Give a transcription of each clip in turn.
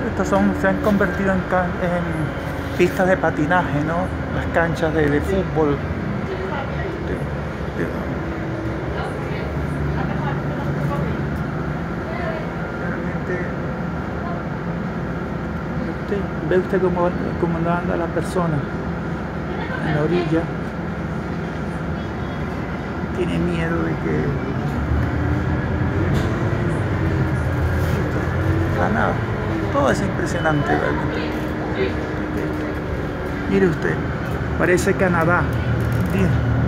Estos se han convertido en pistas de patinaje, ¿no? Las canchas de fútbol. Realmente, ve usted cómo anda la persona en la orilla. Tiene miedo de que nada. Todo es impresionante realmente. Mire usted, parece Canadá. Mire.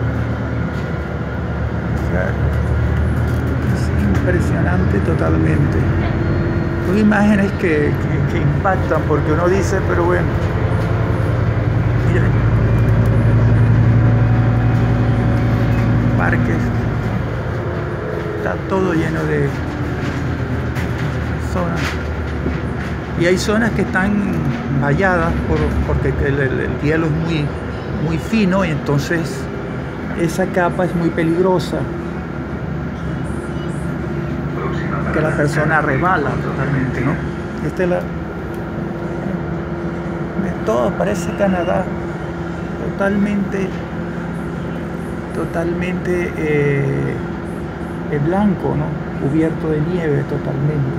O sea, es impresionante totalmente. Son imágenes que impactan porque uno dice, pero bueno, mire, parques, está todo lleno de zonas. Y hay zonas que están valladas porque el hielo es muy fino y entonces esa capa es muy peligrosa, que la persona resbala totalmente, ¿no? Esta es la... Todo parece Canadá, totalmente blanco, ¿no? Cubierto de nieve totalmente.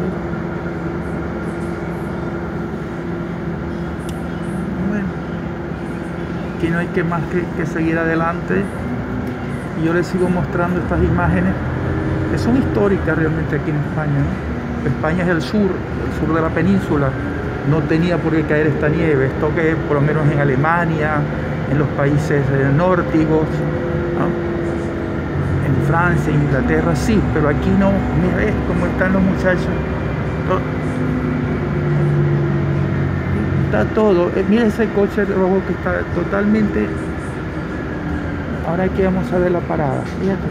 Aquí no hay más que seguir adelante y yo les sigo mostrando estas imágenes que son históricas realmente aquí en España, ¿no? España es el sur de la península, no tenía por qué caer esta nieve. Esto que por lo menos en Alemania, en los países nórdicos, ¿no? En Francia, en Inglaterra sí, pero aquí no. Mira cómo están los muchachos. Está todo, mira ese coche rojo que está totalmente. Ahora aquí vamos a ver la parada, fíjate,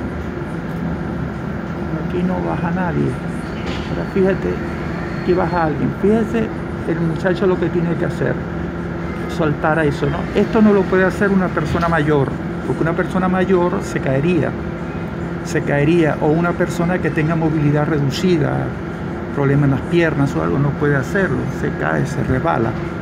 aquí no baja nadie. Ahora fíjate, aquí baja alguien. Fíjese el muchacho lo que tiene que hacer, soltar a eso, ¿no? Esto no lo puede hacer una persona mayor, porque una persona mayor se caería, o una persona que tenga movilidad reducida, problema en las piernas o algo, no puede hacerlo, se cae, se resbala.